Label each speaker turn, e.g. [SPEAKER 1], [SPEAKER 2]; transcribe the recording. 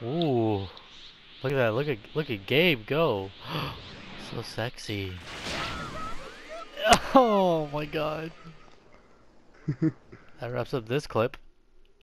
[SPEAKER 1] Ooh, look at that! Look at Gabe go. So sexy. Oh my god. That wraps up this clip.